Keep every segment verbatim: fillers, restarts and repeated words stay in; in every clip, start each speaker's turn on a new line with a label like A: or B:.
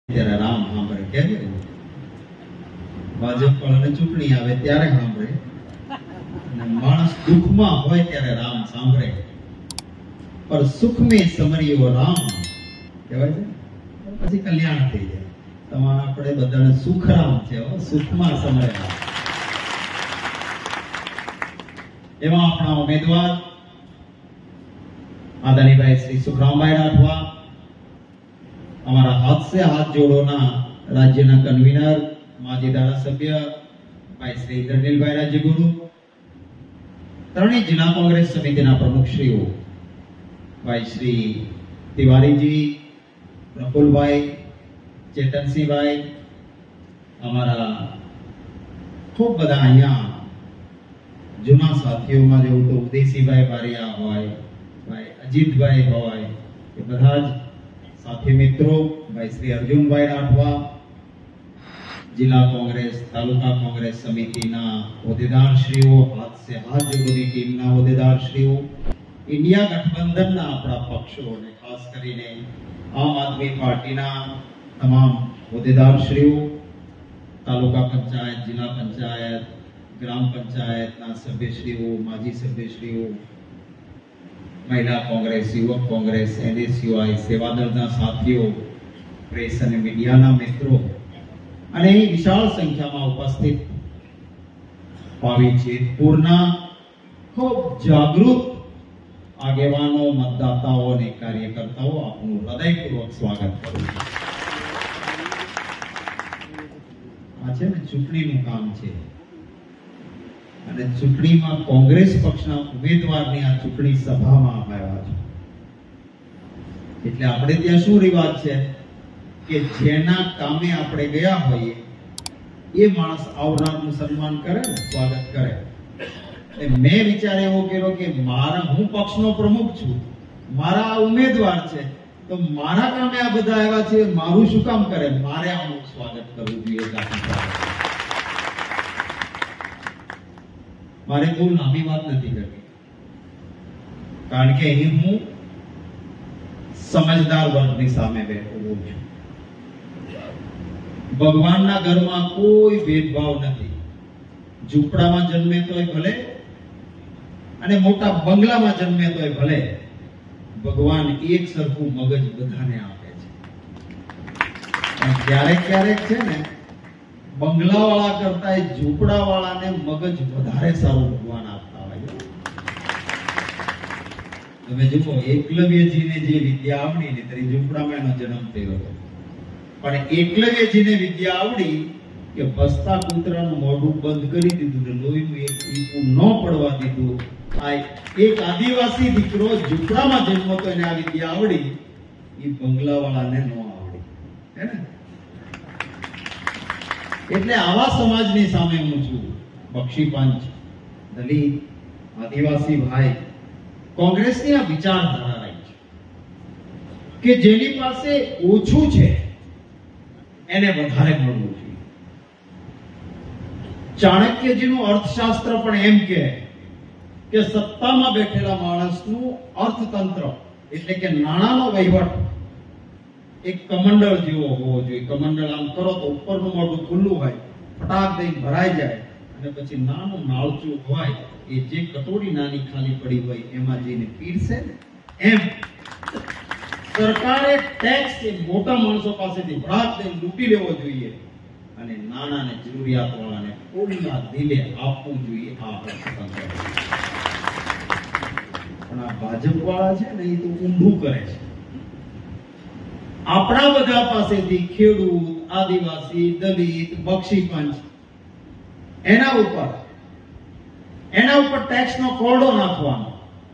A: ત્યારે રામ સાંભળે કેમ ભાજપ વાળાને ચૂંટણી આવે ત્યારે સાંભળે અને માણસ દુઃખમાં હોય ત્યારે રામ સાંભળે પર સુખ में સમરિયો રામ કહેવાય છે પછી કલ્યાણ થઈ જાય. તમારે આપણે બધાને સુખરામ છે સુખમાં સમરે. એમાં આપણા ઉમેદવાર આદરણીય શ્રી સુખરામભાઈ રાઠવા, हमारा हाथ से हाथ जोड़ोना राज्यना कन्वीनर माजी धारासभ्य भाई श्री इंद्रनीलभाई રાજ્યગુરુ, ત્રણેય જિલ્લા કોંગ્રેસ સમિતિના પ્રમુખશ્રીઓ ભાઈ શ્રી તિવારીજી, પ્રફુલભાઈ, ચેતનસિંહભાઈ, અમારા ખૂબ બધા અહીંયા જૂના સાથીઓમાં જેવું તો ઉદયસિંહભાઈ બારિયા હોય, ભાઈ અજીતભાઈ હોય, એ બધા જ साथी मित्रों भाई श्री अर्जुनभाई राठवा, जिला कांग्रेस तालुका कांग्रेस समिति ना होद्देदार श्रीओ, हाथ से हाथ जोड़ोनी टीम ना होद्देदार श्रीओ, इंडिया गठबंधन ना अपना पक्षों ने खास करीने आम आदमी पार्टी ना तमाम होद्देदार श्रीओ, तालुका पंचायत, जिला पंचायत, ग्राम पंचायत ना सभ्य श्रीओ, माजी सभ्य श्रीओ, महिला कांग्रेस, युवक कांग्रेस, एनएसयूआई, सेवादळना साथीओ, प्रेस અને મીડિયાના મિત્રો અને વિશાળ સંખ્યામાં ઉપસ્થિત પાવી જેતપુરના ખૂબ જાગૃત આગેવાનો, મતદાતાઓ અને કાર્યકર્તાઓ આપનું હૃદયપૂર્વક સ્વાગત કરું છું. આ છે ને ચૂંટણીનું કામ છે અને ચૂંટણીમાં કોંગ્રેસ પક્ષના ઉમેદવારની આ ચૂંટણી સભામાં આવ્યા છે. એટલે આપણે ત્યાં શું રિવાજ છે કે જેના કામે આપણે ગયા હોઈએ એ માણસ આવનારનું સન્માન કરે, સ્વાગત કરે. મેં વિચાર એવો કર્યો કે મારા હું પક્ષનો પ્રમુખ છું, મારા આ ઉમેદવાર છે, તો મારા કામે આ બધા આવ્યા છે, મારું શું કામ કરે, મારે આનું સ્વાગત કરવું જોઈએ. મારે બહુ લાંબી વાત નથી કરવી, કારણ કે અહીં હું સમજદાર વર્ગની સામે બેઠો છું. ભગવાનના ઘરમાં કોઈ ભેદભાવ નથી. ઝૂંપડામાં જન્મે તોય ભલે અને મોટા બંગલામાં જન્મે તોય ભલે, ભગવાન એક સરખું મગજ બધાને આપે છે. પણ ક્યારેક ક્યારેક છે ને બંગલા વાળા કરતા ઝૂંપડા વાળાને મગજ વધારે સારું ભગવાન આપતા હોય. તમે જુઓ એકલવ્યજીને જે વિદ્યા આવડી ને ત્યારે ઝૂંપડામાં એનો જન્મ થયો હતો, પણ એકલવ્યજીને વિદ્યા આવડી કે ભસતા કૂતરાનું મોઢું બંધ કરી દીધું ને લોહીનું એક ટીપું ન પડવા દીધું. આ એક આદિવાસી દીકરો ઝૂંપડામાં જન્મો તો એને આ વિદ્યા આવડી, એ બંગલા વાળાને ન આવડી. હે ને? એટલે આવા સમાજની સામે હું છું. બક્ષી પંચ, દલિત, આદિવાસી ભાઈ, કોંગ્રેસની આ વિચારધારા રહી છે કે જેની પાસે ઓછું છે એને વધારે મળવું જોઈએ. ચાણક્યજીનું અર્થશાસ્ત્ર પણ એમ કહે કે સત્તામાં બેઠેલા માણસનું અર્થતંત્ર એટલે કે નાણાંનો વહીવટ એક કમંડળ જેવો હોવો જોઈએ. કમંડળ આમ કરો તો ઉપરનું મોઢું ખુલ્લું હોય, ફટાક દઈને ભરાઈ જાય, અને પછી નાનું નાળચું હોય એ જે કટોરી નાની ખાલી પડી હોય એમાં જઈને પીરસે ને, એમ સરકારે ટેક્સ એ મોટા માણસો પાસેથી ભરાક દઈને લૂંટી લેવો જોઈએ અને નાના ને જરૂરિયાત વાળાને ખોડીના દિલે આપવું જોઈએ. આ અર્થતંત્ર. પણ આ ભાજપ વાળા છે ને એ તો ઊંધું કરે છે. આપણા બધા પાસેથી ખેડૂત, આદિવાસી, દલિત, બક્ષી પંચ એના ઉપર એના ઉપર ટેક્સનો કોરડો નાખવાનો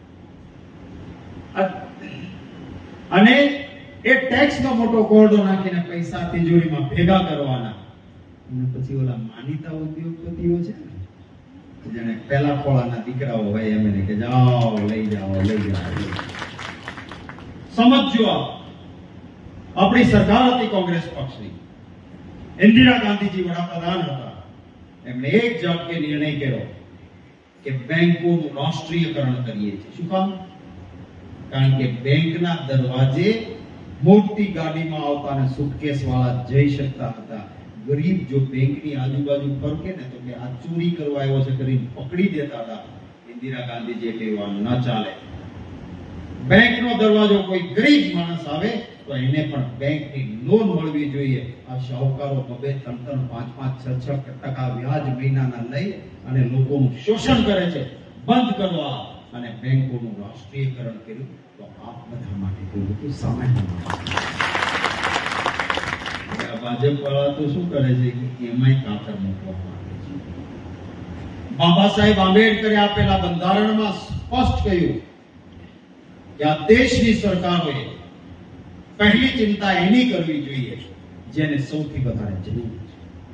A: અને એ ટેક્સનો મોટો કોરડો નાખીને પૈસા તિજોરીમાં ભેગા કરવાના. અને પછી ઓલા માનીતા ઉદ્યોગપતિઓ છે ને, જેને પેલા ખોળાના દીકરાઓ હોય એમ એને કે જાઓ લઈ જાઓ લઈ જાઓ. સમજો, આપણી સરકાર હતી કોંગ્રેસ પક્ષની, ઇન્દિરા ગાંધીજી વડાપ્રધાન હતા. એમણે એક ઝાટકે નિર્ણય કર્યો કે બેંકોનું રાષ્ટ્રીયકરણ કરીએ છીએ. શું કામ? કારણ કે બેંકના દરવાજે મોટી ગાડીમાં આવતા અને સુટકેસ વાળા જઈ શકતા હતા. ગરીબ જો બેંકની આજુબાજુ ફરકે ને તો કે આ ચોરી કરવા આવ્યો છે કરીને પકડી દેતા હતા. ઇન્દિરા ગાંધી જે કહેવાનું ના ચાલે. બેંકનો દરવાજો કોઈ ગરીબ માણસ આવે તો એને પણ બેંકની લોન મળવી જોઈએ. આ શાહુકારો બબે ત્રણ ત્રણ પાંચ પાંચ છ છ ટકા વ્યાજ મહિનાના લઈ અને લોકોનું શોષણ કરે છે. બંધ કરવા અને બેંકોનું રાષ્ટ્રીયકરણ કર્યું તો આપ બધા માટે કર્યું હતું સામાન્ય ભાજપ વાળા તો શું કરે છે કે એમાંય કાતર મૂકવા માંગે છે. બાબા સાહેબ આંબેડકરે આપેલા બંધારણમાં સ્પષ્ટ કહ્યું કે આ દેશની સરકારોએ પહેલી ચિંતા એની કરવી જોઈએ જેને સૌથી વધારે જરૂર છે.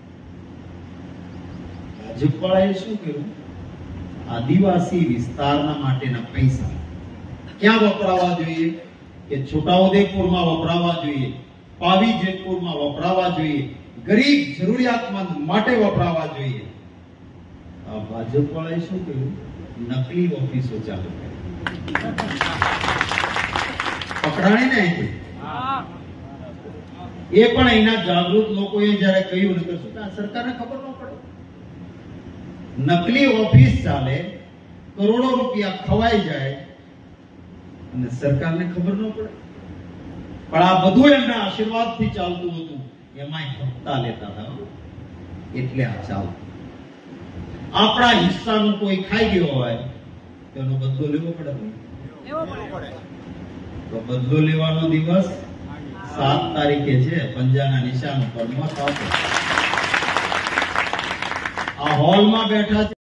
A: ભાજપ વાળાએ શું કર્યું? આદિવાસી વિસ્તારના માટેના પૈસા ક્યાં વપરાવા જોઈએ? કે છોટાઉદેપુરમાં વપરાવા જોઈએ, પાવી જેતપુરમાં વપરાવા જોઈએ, ગરીબ જરૂરિયાતમંદ માટે વપરાવા જોઈએ. આ ભાજપ વાળાએ શું કર્યું? નકલી ઓફિસો ચાલુ કરી. પકડાણી ને એ પણ એના જાગૃત લોકોએ જયારે કહ્યું ને શું કે સરકારને ખબર ન પડે? નકલી ઓફિસ ચાલે, કરોડો રૂપિયા ખવાઈ જાય અને સરકારને ખબર ન પડે. પણ આ બધું એમના આશીર્વાદથી ચાલતું હતું. એમાંય હપ્તા લેતા હતા એટલે આ ચાલતું. આપણા હિસ્સાનું કોઈ ખાઈ ગયો હોય તો એનો બદલો લેવો પડે લેવો પડે તો બદલો લેવાનો દિવસ સાત તારીખે છે. પંજાના નિશાન ઉપર મત આપો. આ હોલમાં બેઠા છે.